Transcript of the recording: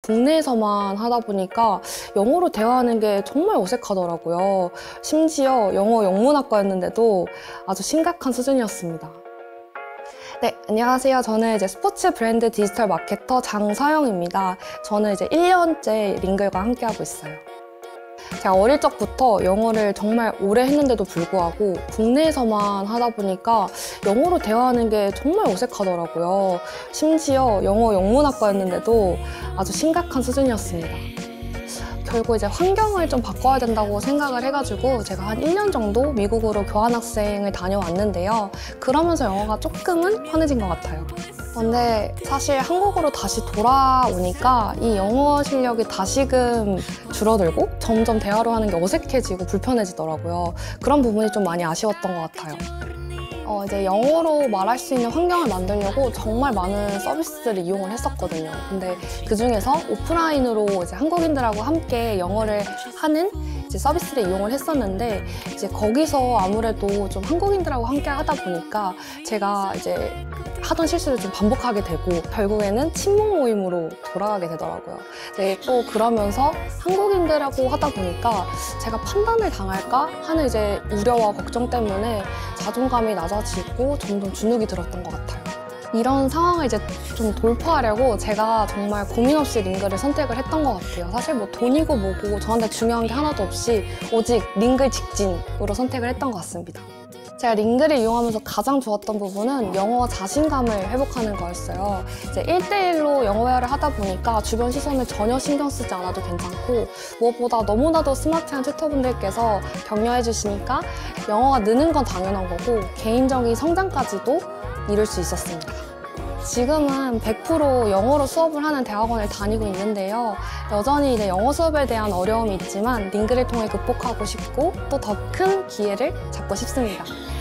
국내에서만 하다 보니까 영어로 대화하는 게 정말 어색하더라고요. 심지어 영어 영문학과였는데도 아주 심각한 수준이었습니다. 네, 안녕하세요. 저는 이제 스포츠 브랜드 디지털 마케터 장서영입니다. 저는 이제 1년째 링글과 함께하고 있어요. 제가 어릴 적부터 영어를 정말 오래 했는데도 불구하고 국내에서만 하다 보니까 영어로 대화하는 게 정말 어색하더라고요. 심지어 영어 영문학과였는데도 아주 심각한 수준이었습니다. 결국 이제 환경을 좀 바꿔야 된다고 생각을 해가지고 제가 한 1년 정도 미국으로 교환학생을 다녀왔는데요. 그러면서 영어가 조금은 편해진 것 같아요. 근데 사실 한국으로 다시 돌아오니까 이 영어 실력이 다시금 줄어들고 점점 대화로 하는 게 어색해지고 불편해지더라고요. 그런 부분이 좀 많이 아쉬웠던 것 같아요. 이제 영어로 말할 수 있는 환경을 만들려고 정말 많은 서비스들을 이용을 했었거든요. 근데 그 중에서 오프라인으로 이제 한국인들하고 함께 영어를 하는 이제 서비스를 이용을 했었는데 이제 거기서 아무래도 좀 한국인들하고 함께 하다 보니까 제가 이제 하던 실수를 좀 반복하게 되고 결국에는 친목 모임으로 돌아가게 되더라고요. 또 그러면서 한국인들하고 하다 보니까 제가 판단을 당할까 하는 이제 우려와 걱정 때문에 자존감이 낮아지고 점점 주눅이 들었던 것 같아요. 이런 상황을 이제 좀 돌파하려고 제가 정말 고민 없이 링글을 선택을 했던 것 같아요. 사실 뭐 돈이고 뭐고 저한테 중요한 게 하나도 없이 오직 링글 직진으로 선택을 했던 것 같습니다. 제가 링글을 이용하면서 가장 좋았던 부분은 영어 자신감을 회복하는 거였어요. 이제 1대1로 영어 회화를 하다 보니까 주변 시선을 전혀 신경 쓰지 않아도 괜찮고 무엇보다 너무나도 스마트한 튜터분들께서 격려해 주시니까 영어가 느는 건 당연한 거고 개인적인 성장까지도 이룰 수 있었습니다. 지금은 100% 영어로 수업을 하는 대학원을 다니고 있는데요. 여전히 이제 영어 수업에 대한 어려움이 있지만 링글을 통해 극복하고 싶고 또 더 큰 기회를 잡고 싶습니다.